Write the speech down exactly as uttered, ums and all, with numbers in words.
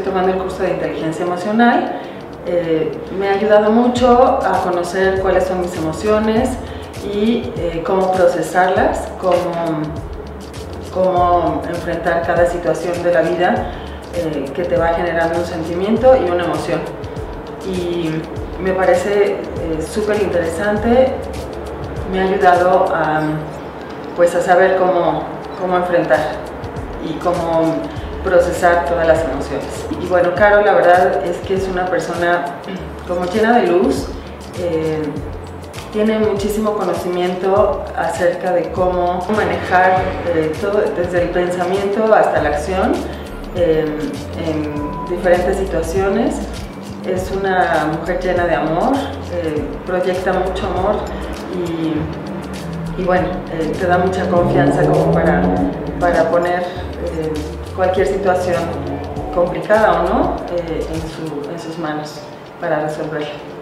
estoy tomando el curso de inteligencia emocional. Eh, me ha ayudado mucho a conocer cuáles son mis emociones y eh, cómo procesarlas, cómo, cómo enfrentar cada situación de la vida eh, que te va generando un sentimiento y una emoción. Y me parece eh, súper interesante, me ha ayudado a, pues, a saber cómo, cómo enfrentar y cómo procesar todas las emociones. Y bueno, Caro, la verdad es que es una persona como llena de luz, eh, tiene muchísimo conocimiento acerca de cómo manejar eh, todo, desde el pensamiento hasta la acción eh, en diferentes situaciones. Es una mujer llena de amor, eh, proyecta mucho amor y, y bueno, eh, te da mucha confianza como para, para poner eh, cualquier situación complicada o no eh, en, su, en sus manos para resolverla.